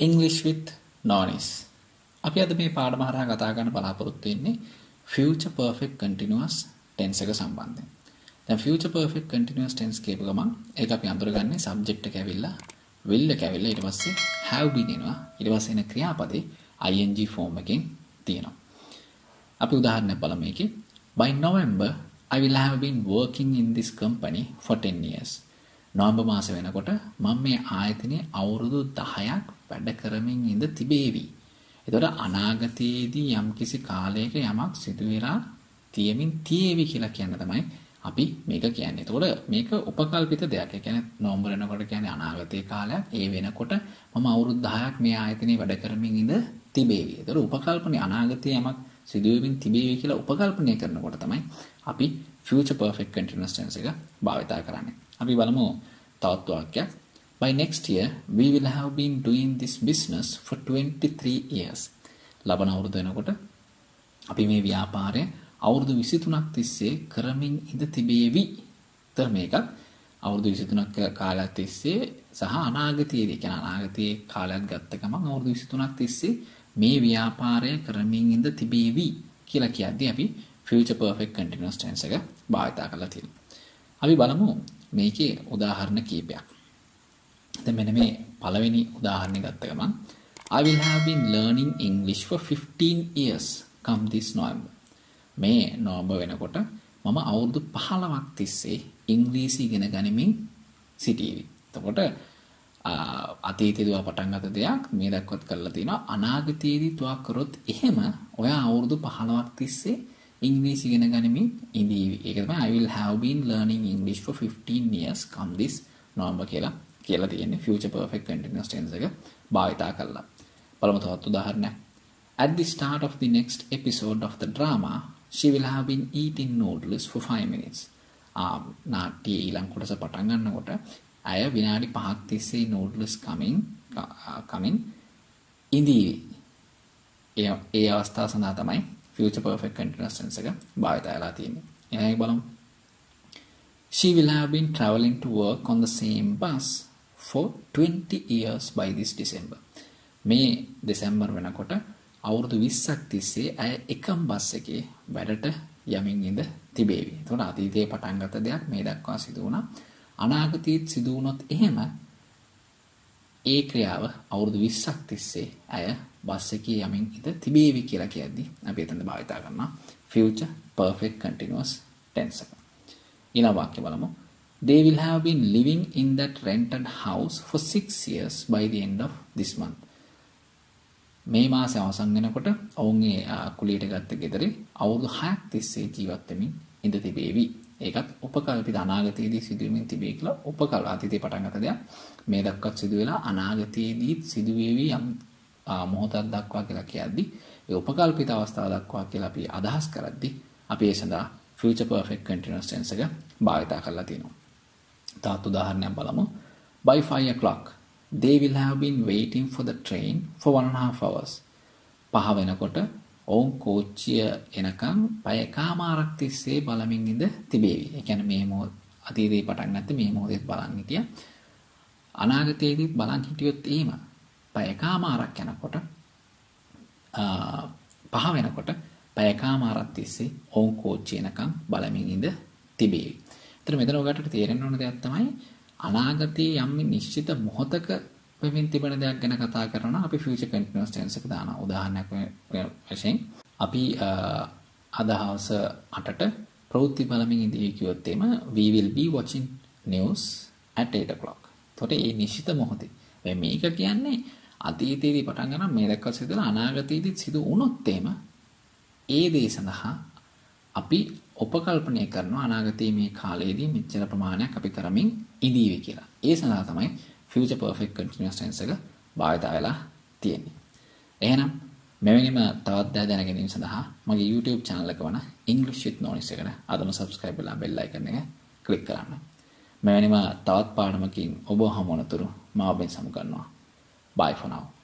English with Nonis. අපි අද මේ පාඩම හරහා කතා කරන්න බලාපොරොත්තු වෙන්නේ future perfect continuous tense එක සම්බන්ධයෙන්. දැන් future perfect continuous tense කියපු ගමන් ඒක අපි අඳුරගන්නේ subject එක ඇවිල්ලා will එක ඇවිල්ලා ඊට පස්සේ have been එනවා. ඊට පස්සේ එන ක්‍රියාපදේ ing form එකෙන් තියෙනවා. අපි උදාහරණයක් බලමු මේකේ. By November I will have been working in this company for 10 years. November මාස වෙනකොට මම මේ ආයතනයේ අවුරුදු 10ක් වැඩ කරමින් ඉඳ තිබේවි. ඒතකොට අනාගතයේදී යම්කිසි කාලයක යමක් සිදු වෙලා තියෙමින් තියේවි කියලා කියන තමයි අපි මේක කියන්නේ. ඒතකොට මේක උපකල්පිත දෙයක්. ඒ කියන්නේ නොවැම්බර් වෙනකොට කියන්නේ අනාගතයේ කාලයක්. ඒ වෙනකොට මම අවුරුදු 10ක් මේ ආයතනයේ වැඩ කරමින් ඉඳ තිබේවි. ඒතකොට උපකල්පනේ අනාගතයේ යමක් සිදු වෙමින් තිබේවි කියලා උපකල්පනය කරනකොට තමයි අපි future perfect continuous tense එක භාවිතා කරන්නේ. අපි බලමු තවත් වාක්‍යයක්. By next year we will have been doing this business for 23 years. ලබන අවුරුදු වෙනකොට අපි මේ ව්‍යාපාරය අවුරුදු 23ක් තිස්සේ කරමින් ඉඳ තිබේවි. තර මේකත් අවුරුදු 23ක් කාලයක් තිස්සේ සහ අනාගතයේදී කියන අනාගතයේ කාලයක් ගත්ත ගමන් අවුරුදු 23ක් තිස්සේ මේ ව්‍යාපාරය කරමින් ඉඳ තිබේවි කියලා කියද්දී අපි future perfect continuous tense එක භාවිතා කරලා තියෙනවා. අපි බලමු මේකේ උදාහරණ කීපයක්. දැන් මෙන්න මේ පළවෙනි උදාහරණය ගත්ත ගමන් I will have been learning English for 15 years come this November. මේ නොවැම්බර් වෙනකොට මම අවුරුදු 15ක් තිස්සේ ඉංග්‍රීසි ඉගෙන ගනිමින් සිටීවි. එතකොට අතීතයේදී ඔයා පටන් ගත්ත දෙයක් මේ දක්වත් කරලා තිනවා. අනාගතයේදී තුවා කරොත් එහෙම ඔයා අවුරුදු 15ක් තිස්සේ ඉංග්‍රීසි ඉගෙන ගනිමින් ඉඳීවි. ඒක තමයි I will have been learning English for 15 years come this November කියලා තියෙන්නේ future perfect continuous tense එක භාවිතා කරලා. බලමු තවත් උදාහරණයක්. At the start of the next episode of the drama she will have been eating noodles for 5 minutes. නාට්‍යයේ ඊළඟ කොටස පටන් ගන්නකොට අය විනාඩි 5ක් තිස්සේ noodles කමින් ඉඳීවි. ඒ අවස්ථාව සඳහා තමයි future perfect continuous tense එක භාවිත වෙලා තියෙන්නේ. එහෙනම් බලමු. She will have been traveling to work on the same bus for 20 years by this December. මේ දෙසැම්බර් වෙනකොට අවුරුදු 20ක් තිස්සේ අය එකම බස් එකේ වැඩට යමින් ඉඳ තිබේවි. එතකොට අතීතයේ පටන් ගත්ත දෙයක් මේ දක්වා සිදු වුණා. අනාගතයේත් සිදු වුණොත් එහෙම ඒ ක්‍රියාව අවුරුදු 20ක් තිස්සේ අය බස් එකේ යමින් ඉඳ තිබේවි කියලා කියද්දී අපි එතනද භාවිතා කරනවා future perfect continuous tense එක. ඊළඟ වාක්‍ය බලමු. They will have been living in that rented house for 6 years by the end of this month. මේ මාසය අවසන් වෙනකොට ඔවුන්ගේ කුලියට ගත්ත ගෙදරේ අවුරුදු 6ක් තිස්සේ ජීවත් වෙමින් ඉඳ තිබේවි. ඒකත් උපකල්පිත අනාගතයේදී සිදු වෙමින් තිබේ කියලා උපකල්ප අතීතේ පටන් ගත දෙයක් මේ දක්වත් සිදු වෙලා අනාගතයේදී සිදු වෙවි යම් මොහොතක් දක්වා කියලා කියද්දී ඒ උපකල්පිත අවස්ථාව දක්වා කියලා අපි අදහස් කරද්දී අපි ඒ සඳහා future perfect continuous tense එක භාවිතා කරලා තියෙනවා. තවත් උදාහරණයක් බලමු. By 5 o'clock they will have been waiting for the train for 1.5 hours. 5 වෙනකොට ඔවුන් කෝච්චිය එනකම් පැය කමාරක් තිස්සේ බලමින් ඉඳ තිබේවි. ඒ කියන්නේ මේ මොහොත අතීතේ පටන් ගත්තේ මේ මොහොතේත් බලන් හිටියා. අනාගතයේදීත් බලන් හිටියොත් එහෙම පැය කමාරක් යනකොට 5 වෙනකොට පැය කමාරක් තිස්සේ ඔවුන් කෝච්චිය එනකම් බලමින් ඉඳ තිබේවි. ඒතර මෙතන ඔයගට තේරෙන්න ඕන දෙයක් තමයි අනාගතයේ යම් නිශ්චිත මොහොතක වෙමින් තිබෙන දෙයක් ගැන කතා කරනවා අපි future continuous tense එක දානවා. උදාහරණයක් වශයෙන් අපි අද හවස 8ට ප්‍රවෘත්ති බලමින් ඉඳී කිව්වොත් එම we will be watching news at 8 o'clock. එතකොට මේ නිශ්චිත මොහොතේ. මේක කියන්නේ අතීතයේදී පටන් ගන්න මේ දක්වා සිදුවලා අනාගතයේදී සිදු වුණොත් එම ඒ දේ සඳහා අපි උපකල්පනය කරනවා අනාගතයේ මේ කාලයේදී මෙච්චර ප්‍රමාණයක් අපි කරමින් ඉඳීවි කියලා. ඒ සඳහා තමයි future perfect continuous tense එක භාවිත වෙලා තියෙන්නේ. එහෙනම් මෙවැනිම තවත් දෑ දැන ගැනීම සඳහා මගේ YouTube channel එක වන English with Nonis එකට අදම subscribe කරලා bell icon එක click කරන්න. මෙවැනිම තවත් පාඩමකින් ඔබ හමු වනතුරු මම ඔබෙන් සමු ගන්නවා. Bye for now.